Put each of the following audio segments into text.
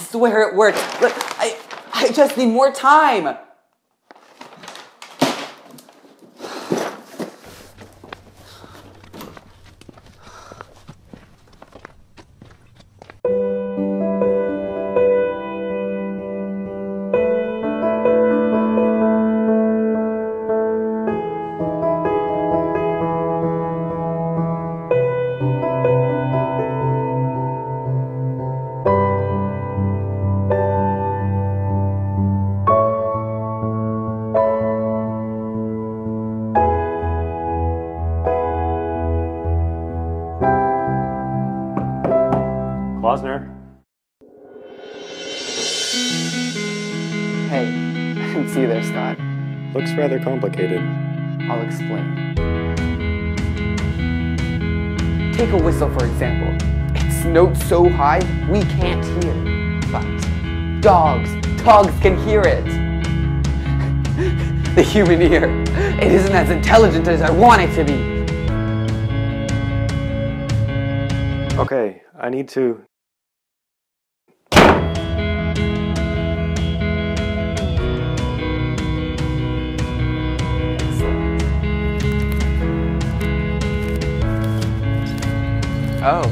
swear it works. Look, I just need more time. Klosner. Hey, I can see there, Scott. Looks rather complicated. I'll explain. Take a whistle, for example. Its note so high, we can't hear. But dogs can hear it. The human ear, it isn't as intelligent as I want it to be. Okay, I need to... Oh.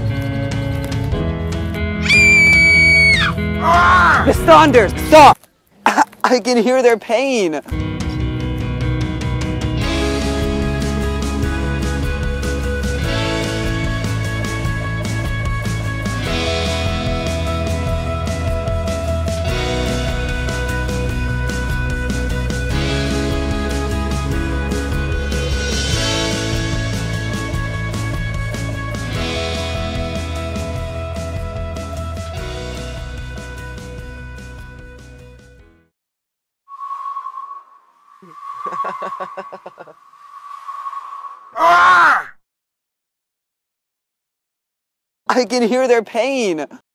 The Saunders, stop! I can hear their pain. I can hear their pain.